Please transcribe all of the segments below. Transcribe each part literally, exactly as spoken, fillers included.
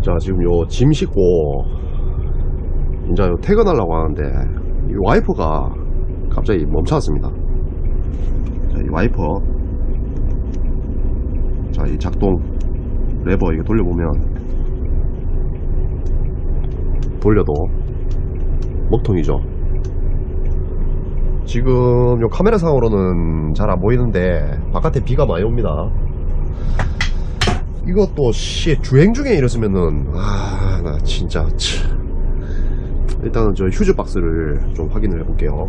자, 지금 요 짐 싣고 이제 요 퇴근하려고 하는데 이 와이퍼가 갑자기 멈춰왔습니다. 자, 이 와이퍼, 자, 이 작동 레버 이거 돌려보면 돌려도 먹통이죠. 지금 요 카메라 상으로는 잘 안 보이는데 바깥에 비가 많이 옵니다. 이것도 씨 주행 중에 이랬으면은 아 나 진짜 참. 일단은 저 휴즈 박스를 좀 확인을 해볼게요.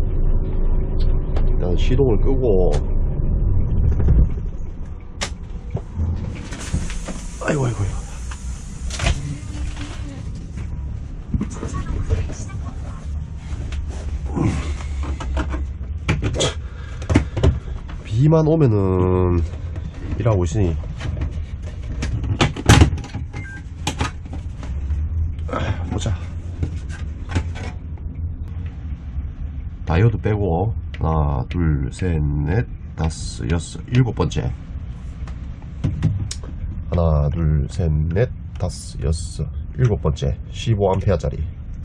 일단 시동을 끄고, 아이고 아이고 아이고. 비만 오면은 일하고 있으니 보자. 다이오드 빼고 하나 둘 셋 넷 다섯 여섯 일곱 번째, 하나 둘 셋 넷 다섯 여섯 일곱 번째 십오 암페어 짜리.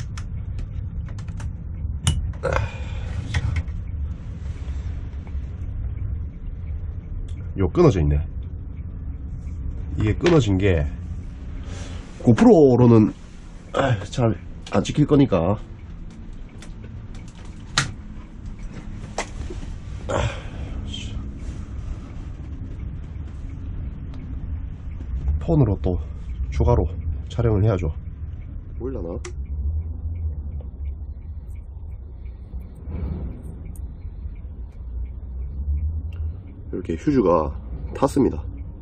요 끊어져 있네. 이게 끊어진 게 고프로로는 잘 안 찍힐 거니까 폰으로 또 추가로 촬영을 해야죠. 보일라나? 이렇게 휴즈가 탔습니다.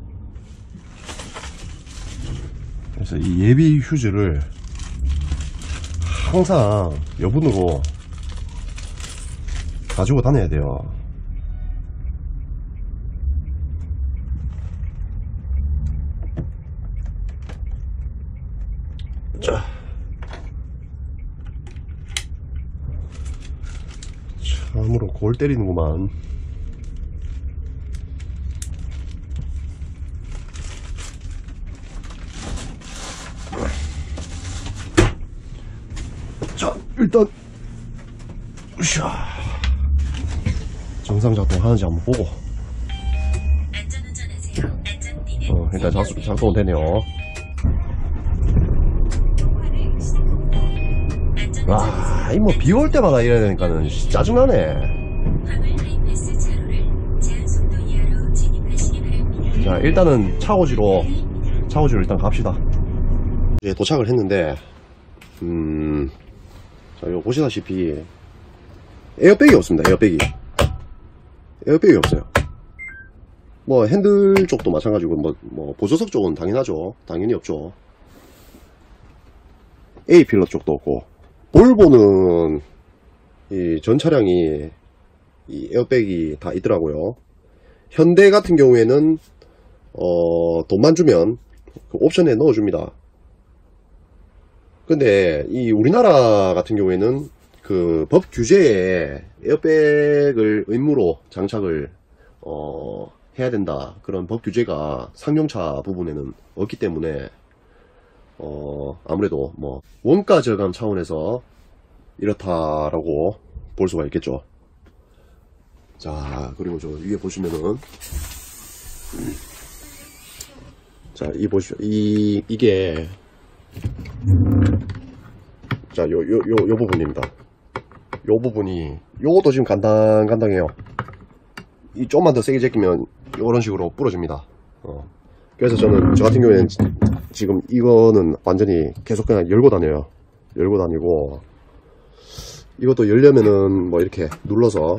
그래서 이 예비 휴즈를 항상 여분으로 가지고 다녀야 돼요. 자, 참으로 골 때리는구만. 자, 일단 으쌰, 정상 작동 하는지 한번 보고. 어, 일단 작동, 작동 되네요. 와, 이 뭐 비 올 때마다 이래야 되니까는 짜증나네. 자, 일단은 차고지로 차고지로 일단 갑시다. 이제 도착을 했는데, 음, 자, 이거 보시다시피 에어백이 없습니다. 에어백이 에어백이 없어요. 뭐 핸들 쪽도 마찬가지고, 뭐, 뭐 보조석 쪽은 당연하죠. 당연히 없죠. A 필러 쪽도 없고, 볼보는 이 전 차량이 이 에어백이 다 있더라고요. 현대 같은 경우에는 어 돈만 주면 그 옵션에 넣어줍니다. 근데 이 우리나라 같은 경우에는 그 법 규제에 에어백을 의무로 장착을 어 해야 된다, 그런 법 규제가 상용차 부분에는 없기 때문에 어 아무래도 뭐 원가 절감 차원에서 이렇다라고 볼 수가 있겠죠. 자, 그리고 저 위에 보시면은, 자, 이 보시죠. 이 이게 자, 요 요 요 요 부분입니다. 요 부분이, 요것도 지금 간당간당해요. 이 좀만 더 세게 제끼면 요런 식으로 부러집니다. 어. 그래서 저는, 저 같은 경우에는 지금 이거는 완전히 계속 그냥 열고 다녀요. 열고 다니고, 이것도 열려면은 뭐 이렇게 눌러서,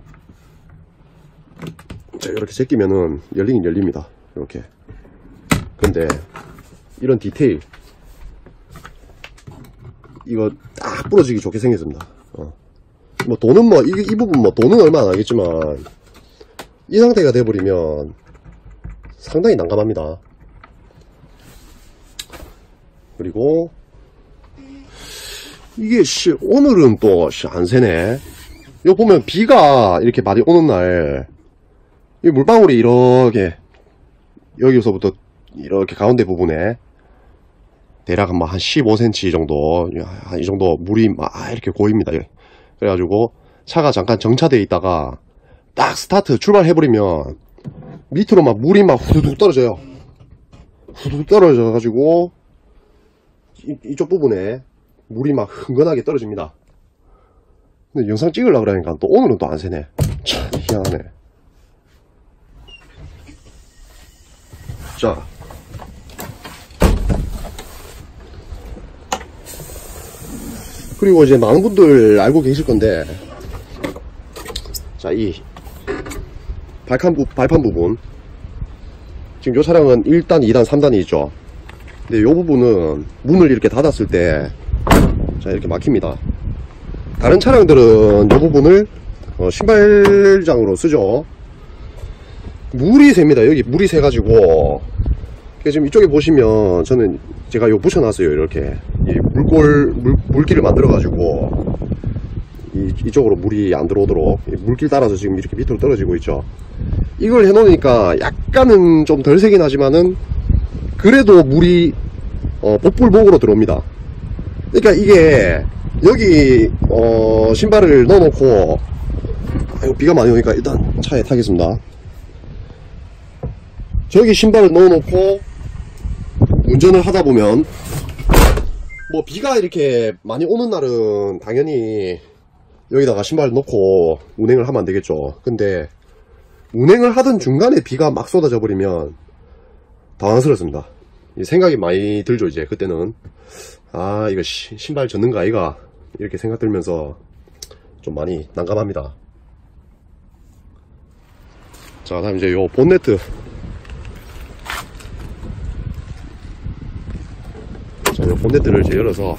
자, 이렇게 제끼면은 열리긴 열립니다. 이렇게. 근데 이런 디테일, 이거 딱 부러지기 좋게 생겼습니다. 어. 뭐 돈은 뭐 이, 이 부분 뭐 돈은 얼마 안 하겠지만, 이 상태가 돼버리면 상당히 난감합니다. 그리고 이게 씨 오늘은 또 안 새네. 이거 보면 비가 이렇게 많이 오는 날, 이 물방울이 이렇게 여기서부터 이렇게 가운데 부분에 대략 뭐 한 십오 센티미터 정도, 한 이 정도 물이 막 이렇게 고입니다. 그래가지고 차가 잠깐 정차되어 있다가 딱 스타트 출발해버리면 밑으로 막 물이 막 후두둑 떨어져요. 후두둑 떨어져가지고 이, 이쪽 부분에 물이 막 흥건하게 떨어집니다. 근데 영상 찍으려고 그러니까 또 오늘은 또 안 새네. 참 희한하네. 자, 그리고 이제 많은 분들 알고 계실 건데, 자, 이 발판, 부, 발판 부분, 지금 이 차량은 일 단, 이 단, 삼 단이 있죠. 근데 이 부분은 문을 이렇게 닫았을 때, 자, 이렇게 막힙니다. 다른 차량들은 이 부분을 어, 신발장으로 쓰죠. 물이 셉니다. 여기 물이 새가지고, 지금 이쪽에 보시면 저는 제가 요 붙여놨어요. 이렇게 이 물골 물, 물길을 만들어가지고 이, 이쪽으로 물이 안 들어오도록 물길 따라서 지금 이렇게 밑으로 떨어지고 있죠. 이걸 해놓으니까 약간은 좀 덜 세긴 하지만은 그래도 물이 어, 복불복으로 들어옵니다. 그러니까 이게 여기 어, 신발을 넣어놓고, 아이고, 비가 많이 오니까 일단 차에 타겠습니다. 저기 신발을 넣어놓고 운전을 하다 보면, 뭐 비가 이렇게 많이 오는 날은 당연히 여기다가 신발을 넣고 운행을 하면 안 되겠죠. 근데 운행을 하던 중간에 비가 막 쏟아져 버리면 당황스럽습니다. 생각이 많이 들죠. 이제 그때는 아, 이거 시, 신발 젖는 거 아이가, 이렇게 생각 들면서 좀 많이 난감합니다. 자, 다음 이제 요 본네트. 자, 요 본네트를 이제 열어서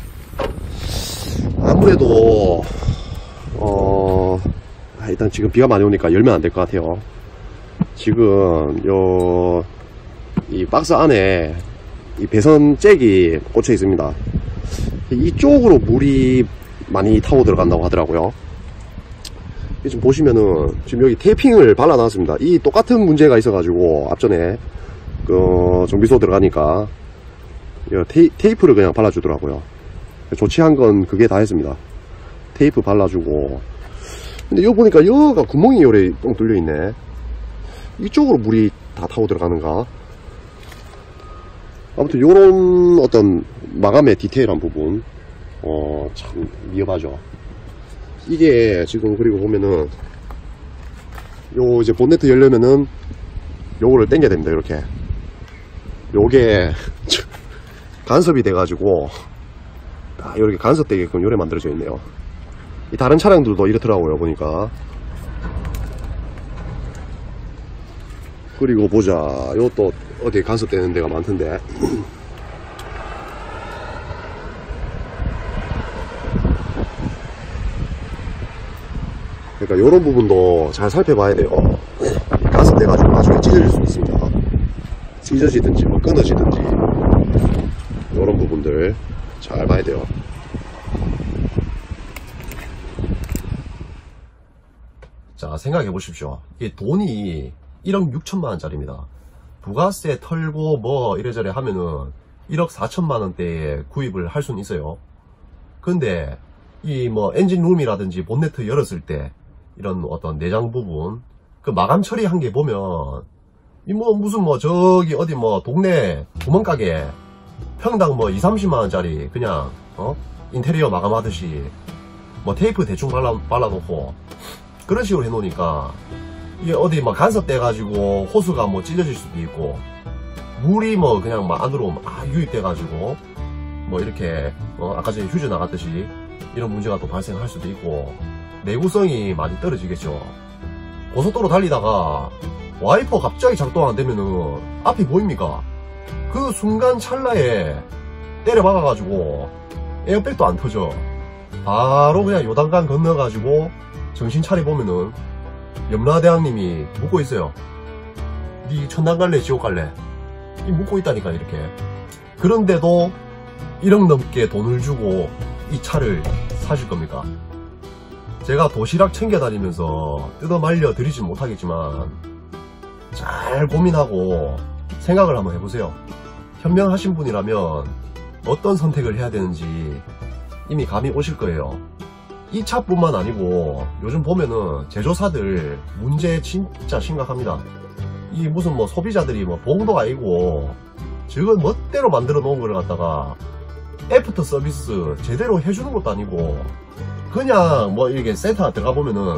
아무래도 어 아, 일단 지금 비가 많이 오니까 열면 안 될 것 같아요. 지금 요 이 박스 안에 이 배선 잭이 꽂혀 있습니다. 이쪽으로 물이 많이 타고 들어간다고 하더라고요. 지금 보시면은 지금 여기 테이핑을 발라 놨습니다. 이 똑같은 문제가 있어 가지고 앞전에 그 정비소 들어가니까 테이, 테이프를 그냥 발라주더라고요. 조치한 건 그게 다 했습니다. 테이프 발라주고. 근데 여기 보니까 여기가 구멍이 요래 뻥 뚫려 있네. 이쪽으로 물이 다 타고 들어가는가. 아무튼 요런 어떤 마감의 디테일한 부분, 어, 참 위험하죠. 이게 지금, 그리고 보면은 요 이제 본네트 열려면은 요거를 당겨야 됩니다. 이렇게 요게 간섭이 돼가지고 아, 이렇게 간섭되게끔 요래 만들어져 있네요. 이 다른 차량들도 이렇더라고요, 보니까. 그리고 보자, 요것도 어디에 간섭되는 데가 많던데. 그러니까 요런 부분도 잘 살펴봐야 돼요. 간섭돼가지고 나중에 찢어질 수 있습니다. 찢어지든지 뭐 끊어지든지 요런 부분들 잘 봐야 돼요. 자, 생각해 보십시오. 이 돈이 일억 육천만 원짜리입니다. 부가세 털고 뭐 이래저래 하면은 일억 사천만 원대에 구입을 할 수는 있어요. 근데 이 뭐 엔진룸이라든지 본네트 열었을 때 이런 어떤 내장 부분 그 마감 처리한 게 보면 이 뭐 무슨 뭐 저기 어디 뭐 동네 구멍가게 평당 뭐 이삼십만 원짜리 그냥 어 인테리어 마감하듯이 뭐 테이프 대충 발라, 발라놓고 그런 식으로 해놓으니까 이게 어디 막 간섭돼 가지고 호스가 뭐 찢어질 수도 있고 물이 뭐 그냥 막 안으로 막 유입돼 가지고 뭐 이렇게 어 아까 전에 휴즈 나갔듯이 이런 문제가 또 발생할 수도 있고 내구성이 많이 떨어지겠죠. 고속도로 달리다가 와이퍼 갑자기 작동 안 되면은 앞이 보입니까? 그 순간 찰나에 때려 박아 가지고 에어백도 안 터져. 바로 그냥 요단강 건너 가지고 정신 차려 보면은 염라대왕님이 묻고 있어요. 니 천당 갈래 지옥 갈래? 이 묻고 있다니까. 이렇게. 그런데도 일억 넘게 돈을 주고 이 차를 사실 겁니까? 제가 도시락 챙겨 다니면서 뜯어 말려 드리진 못하겠지만 잘 고민하고 생각을 한번 해보세요. 현명하신 분이라면 어떤 선택을 해야 되는지 이미 감이 오실 거예요. 이 차뿐만 아니고 요즘 보면은 제조사들 문제 진짜 심각합니다. 이 무슨 뭐 소비자들이 뭐 봉도 아니고 저걸 멋대로 만들어 놓은 걸 갖다가 애프터 서비스 제대로 해주는 것도 아니고 그냥 뭐 이렇게 센터 들어가 보면은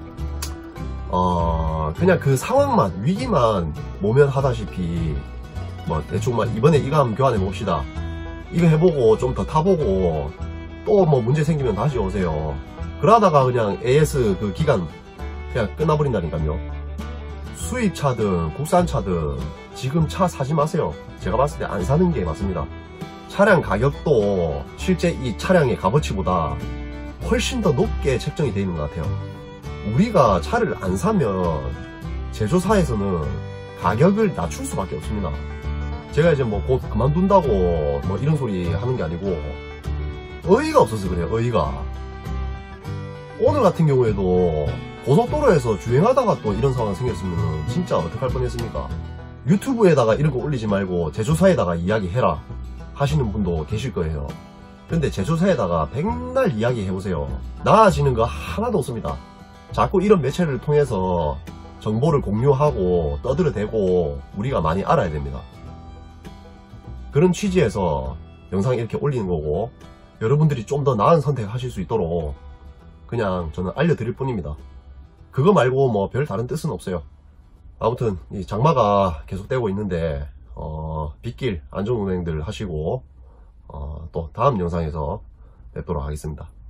어 그냥 그 상황만 위기만 모면하다시피 뭐 대충 막 이번에 이거 한번 교환해 봅시다, 이거 해보고 좀 더 타보고 또 뭐 문제 생기면 다시 오세요. 그러다가 그냥 에이에스 그 기간 그냥 끝나버린다니까요. 수입차든 국산차든 지금 차 사지 마세요. 제가 봤을 때 안 사는 게 맞습니다. 차량 가격도 실제 이 차량의 값어치보다 훨씬 더 높게 책정이 되어 있는 것 같아요. 우리가 차를 안 사면 제조사에서는 가격을 낮출 수밖에 없습니다. 제가 이제 뭐 곧 그만둔다고 뭐 이런 소리 하는 게 아니고 어이가 없어서 그래요. 어이가. 오늘 같은 경우에도 고속도로에서 주행하다가 또 이런 상황 생겼으면 진짜 어떡할 뻔했습니까? 유튜브에다가 이런 거 올리지 말고 제조사에다가 이야기해라 하시는 분도 계실 거예요. 근데 제조사에다가 백날 이야기 해보세요. 나아지는 거 하나도 없습니다. 자꾸 이런 매체를 통해서 정보를 공유하고 떠들어대고 우리가 많이 알아야 됩니다. 그런 취지에서 영상 이렇게 올리는 거고, 여러분들이 좀 더 나은 선택 하실 수 있도록 그냥 저는 알려드릴 뿐입니다. 그거 말고 뭐 별 다른 뜻은 없어요. 아무튼 이 장마가 계속되고 있는데 어, 빗길 안전운행들 하시고 어, 또 다음 영상에서 뵙도록 하겠습니다.